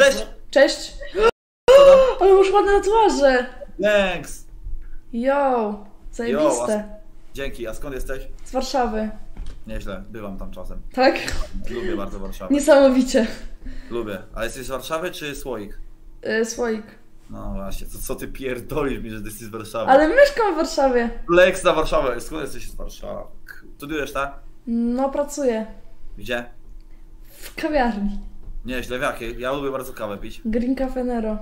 Cześć! Cześć! Co tam? Ale masz ładne tatuaże! Thanks! Yo! Zajebiste. Dzięki, a skąd jesteś? Z Warszawy. Nieźle, bywam tam czasem. Tak? Lubię bardzo Warszawę. Niesamowicie. Lubię. A jesteś z Warszawy czy Słoik? Słoik. No właśnie, to co ty pierdolisz mi, że ty jesteś z Warszawy? Ale mieszkam w Warszawie. Flex na Warszawę, skąd jesteś z Warszawy? Studiujesz, tak? No, pracuję. Gdzie? W kawiarni. Nieźle, w jakiej? Ja lubię bardzo kawę pić. Green Cafe Nero.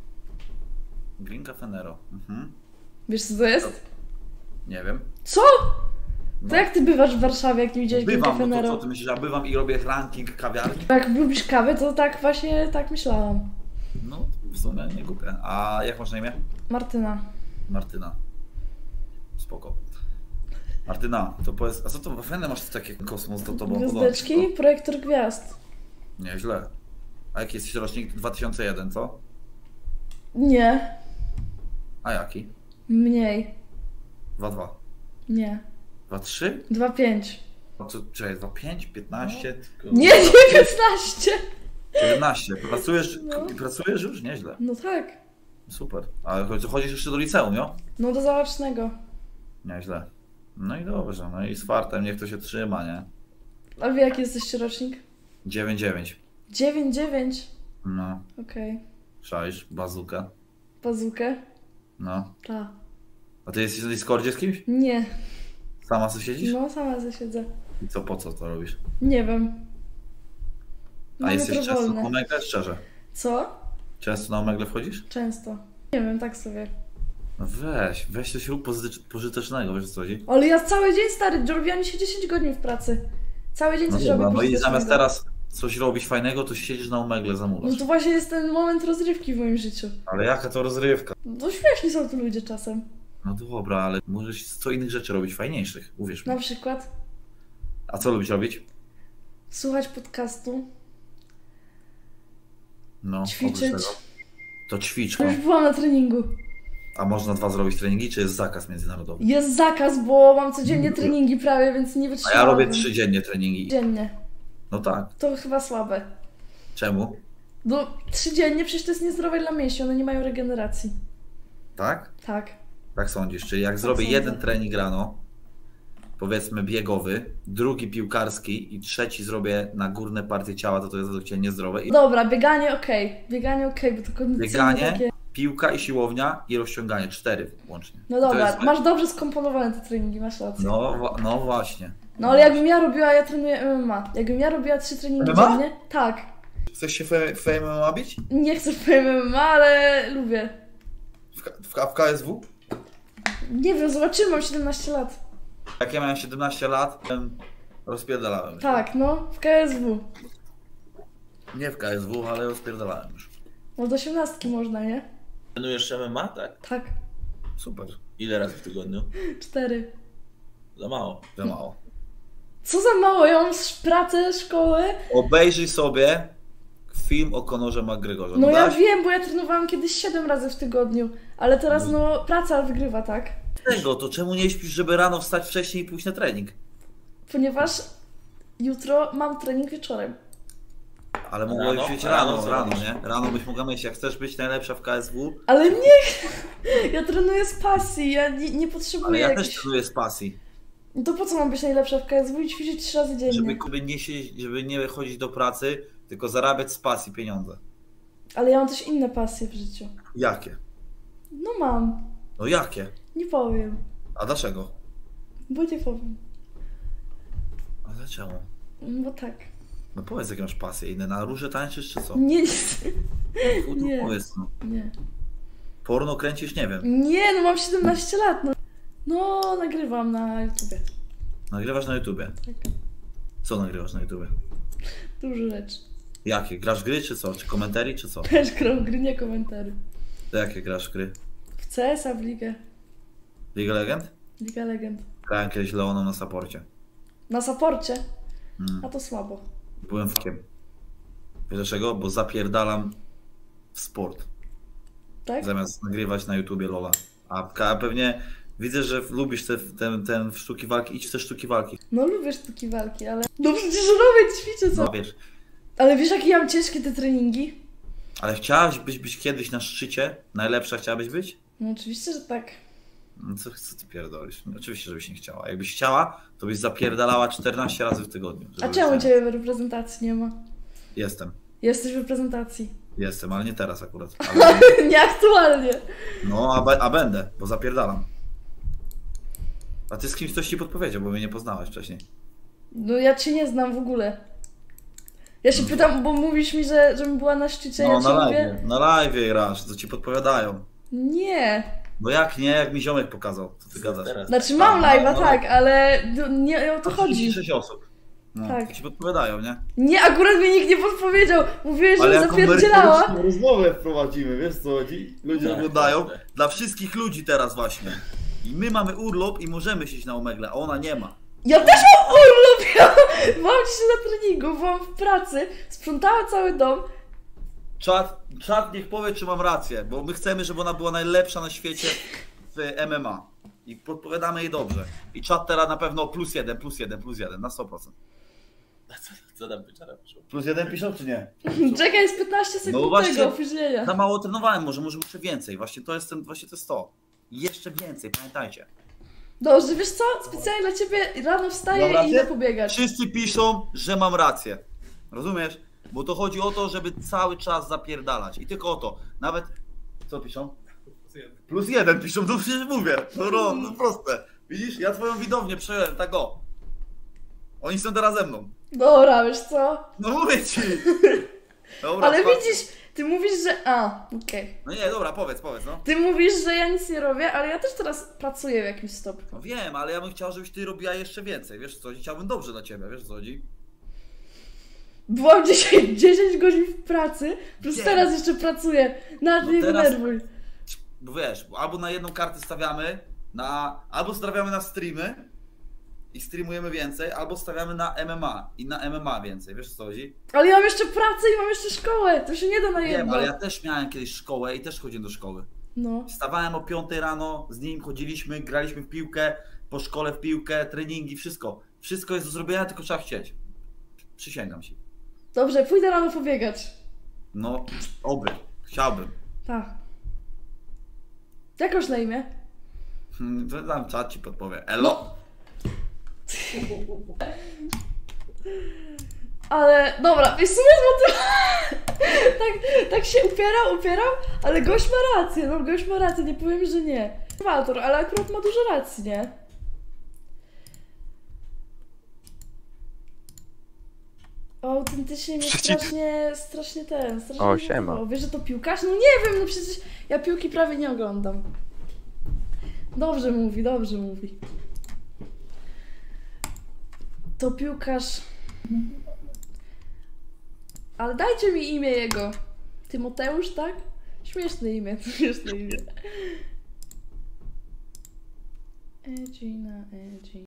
Green Cafe Nero. Mhm. Wiesz co to jest? Nie wiem. Co? To jak ty bywasz w Warszawie, jak nie widziałeś Green Bywam, Cafe no to Nero? co ty myślisz, ja bywam i robię ranking kawiarni? Jak lubisz kawę, to tak właśnie tak myślałam. No, w sumie nie głupie. A jak masz na imię? Martyna. Martyna. Spoko. Martyna, to powiedz, a co to fajne masz takie kosmos do tobą? Gwiazdeczki, projektor gwiazd. Nieźle. A jaki jesteś rocznik? 2001, co? Nie. A jaki? Mniej. 2,2. Nie. 2,3? 2,5. No to czekaj, 2,5? 15? Nie, 19! 17. Pracujesz, No. pracujesz już? Nieźle. No tak. Super. Ale chodzisz jeszcze do liceum, jo? No do zaocznego. Nieźle. No i dobrze, no i z fartem niech to się trzyma, nie? A wy jaki jesteście rocznik? 9,9. 9,9. No, Okej. szajsz, bazuka. Bazukę? No. Ta. A ty jesteś na Discordzie z kimś? Nie. Sama co siedzisz? No sama zasiedzę. I co, po co to robisz? Nie wiem. A Mam jesteś jutro często wolne. na Omegle? Szczerze. Co? Często na Omegle wchodzisz? Często. Nie wiem, tak sobie. No weź coś rób pożytecznego, wiesz o co chodzi? Ale ja cały dzień stary, robiłam się 10 godzin w pracy. Cały dzień No coś dobra, robię no i pożytecznego. zamiast teraz coś robić fajnego, to siedzisz na Omegle, No zamulasz. to właśnie jest ten moment rozrywki w moim życiu. Ale jaka to rozrywka? No śmieszni są tu ludzie czasem. No dobra, ale możesz 100 innych rzeczy robić fajniejszych, uwierz mi. Na przykład A co lubisz robić? słuchać podcastu, No, ćwiczyć. oprócz tego. To ćwiczko. Już byłam na treningu. A można 2 zrobić treningi, czy jest zakaz międzynarodowy? Jest zakaz, bo mam codziennie treningi prawie, więc nie A wytrzymałam. ja robię 3 dziennie treningi. Dziennie. No tak. To chyba słabe. Czemu? No 3 dziennie przecież to jest niezdrowe dla mięśni, one nie mają regeneracji. Tak? Tak. Tak sądzisz? Czyli jak zrobię sądzę. jeden trening rano, powiedzmy biegowy, drugi piłkarski i trzeci zrobię na górne partie ciała, to jest według Ciebie niezdrowe. I Dobra, bieganie okej. Bieganie okej, bo to kondycyjne bieganie, takie... piłka i siłownia i rozciąganie. 4 łącznie. No I to dobra, jest- masz dobrze skomponowane te treningi, masz rację. No właśnie. No ale jakbym ja robiła, ja trenuję MMA. Jakbym ja robiła 3 treningi MMA? dziennie, tak. Chcesz się w MMA bić? Nie chcę w MMA, ale lubię. W KSW? Nie wiem, zobaczymy, mam 17 lat. Jak ja miałem 17 lat, rozpierdalałem. się. Tak, no, w KSW. Nie w KSW, ale rozpierdalałem już. No do 18 można, nie? Trenujesz MMA, tak? Tak, Super. Ile razy w tygodniu? 4. Za mało. Za mało. Co za mało, ja mam pracę, szkołę. Obejrzyj sobie film o Conorze McGregorze. No ja Daś? wiem, bo ja trenowałam kiedyś 7 razy w tygodniu. Ale teraz no, praca wygrywa, tak? Tego, to czemu nie śpisz, żeby rano wstać wcześniej i pójść na trening? Ponieważ jutro mam trening wieczorem. Ale mogłabyś być rano, nie? Rano byś mogła myśleć, jak chcesz być najlepsza w KSW, Ale nie! Ja trenuję z pasji, ja nie potrzebuję ale ja też jakichś... trenuję z pasji. No to po co mam być najlepsza w KSW i ćwiczyć 3 razy dziennie? Żeby nie chodzić do pracy, tylko zarabiać z pasji pieniądze. Ale ja mam też inne pasje w życiu. Jakie? No mam. No jakie? Nie powiem. A dlaczego? Bo nie powiem. A dlaczego? Bo tak. No powiedz, jakie masz pasje inne. Na róże tańczysz, czy co? Nie, Nie. nie. Powiedz, no. nie. Porno kręcisz? Nie wiem. Nie, no mam 17 lat. No nagrywam na YouTubie. Nagrywasz na YouTubie? Tak. Co nagrywasz na YouTubie? Dużo rzeczy. Jakie? Grasz w gry, czy co? Czy komentarii, czy co? Też gram gry, nie komentary. To jakie grasz w gry? W CS-a, w Ligę. League of Legends? Liga Legend. Grałem kiedyś Leoną na supporcie. Na saporcie? A to słabo. Byłem wkiem. Wiesz dlaczego? Bo zapierdalam w sport. Tak? Zamiast nagrywać na YouTubie LOLa. A pewnie widzę, że lubisz te sztuki walki. Idź w te sztuki walki. No lubię sztuki walki, ale... No przecież robię, ćwiczę co? No wiesz. Ale wiesz jakie ja mam ciężkie te treningi? Ale chciałaś być kiedyś na szczycie? Najlepsza chciałabyś być? No oczywiście, że tak. No co ty pierdolisz? No, oczywiście, żebyś nie chciała. Jakbyś chciała, to byś zapierdalała 14 razy w tygodniu. A czemu ciebie w reprezentacji nie ma? Jestem. Jesteś w reprezentacji. Jestem, ale nie teraz akurat. Ale... Nieaktualnie. No, a będę, bo zapierdalam. A ty z kimś coś ci podpowiedział, bo mnie nie poznałeś wcześniej. No ja cię nie znam w ogóle. Ja się pytam, bo mówisz mi, żebym była na szczycie, No, ja na ci live, mówię... na live grasz, co ci podpowiadają. Nie. No jak nie, jak mi ziomek pokazał, co ty gadasz. Znaczy mam live'a, tak, ale nie o to chodzi. 36 osób. No, Tak. to ci podpowiadają, nie? Nie, akurat mi nikt nie podpowiedział. Mówiłeś, Ale że jaką zapierdzielała. merytoryczną rozmowę wprowadzimy, wiesz co chodzi? Ludzie oglądają. Dla wszystkich ludzi teraz właśnie. I my mamy urlop i możemy siedzieć na Omegle, a ona nie ma. Ja też mam urlop, ja mam dzisiaj na treningu, byłam w pracy, sprzątała cały dom. Czat niech powie, czy mam rację, bo my chcemy, żeby ona była najlepsza na świecie w MMA. I podpowiadamy jej dobrze. I czat teraz na pewno +1 na 100%. Co tam wieczorem piszą? +1 piszą czy nie? Czekaj, jest 15 sekund No właśnie, tego opóźnienia. za mało trenowałem, może jeszcze więcej. Właśnie to jest to. Jeszcze więcej, pamiętajcie. Dobrze, wiesz co? Specjalnie dla ciebie rano wstaję Mam i rację? idę pobiegać. Wszyscy piszą, że mam rację. Rozumiesz? Bo to chodzi o to, żeby cały czas zapierdalać. I tylko o to. Nawet... Co piszą? +1 piszą, to przecież mówię. No proste. Widzisz? Ja twoją widownię przejąłem, tak o. Oni są teraz ze mną. Dobra, wiesz co? No mówię ci. Dobra, Ale spoko. widzisz, ty mówisz, że... okej. No nie, dobra, powiedz, no. Ty mówisz, że ja nic nie robię, ale ja też teraz pracuję w jakimś stopniu. No wiem, ale ja bym chciał, żebyś ty robiła jeszcze więcej. Wiesz co, chciałbym dobrze dla ciebie, wiesz co chodzi? Byłam dzisiaj 10 godzin w pracy, plus Wiem. teraz jeszcze pracuję. Nawet No nie teraz- denerwuj. Bo wiesz, albo na jedną kartę stawiamy, albo stawiamy na streamy i streamujemy więcej, albo stawiamy na MMA i na MMA więcej, wiesz o co chodzi? Ale ja mam jeszcze pracę i mam jeszcze szkołę, to się nie da na Wiem, jedno. ale ja też miałem kiedyś szkołę i też chodziłem do szkoły. No. Wstawałem o 5 rano, z nim chodziliśmy, graliśmy w piłkę, po szkole w piłkę, treningi, wszystko. Wszystko jest do zrobienia, tylko trzeba chcieć. Przysięgam ci. Dobrze, pójdę rano pobiegać. No, chciałbym. Tak. Jak masz na imię? To tam czat ci podpowie. Elo! Ale dobra, w sumie to tak się upierał, ale gość ma rację, no gość ma rację, nie powiem, że nie. Waltor, ale akurat ma dużo racji, nie? Autentycznie mnie strasznie O, siema. denerwował. Wiesz, że to piłkarz? No nie wiem, no przecież ja piłki prawie nie oglądam. Dobrze mówi. To piłkarz... Ale dajcie mi imię jego. Tymoteusz, tak? Śmieszne imię. Edgy na Edgy.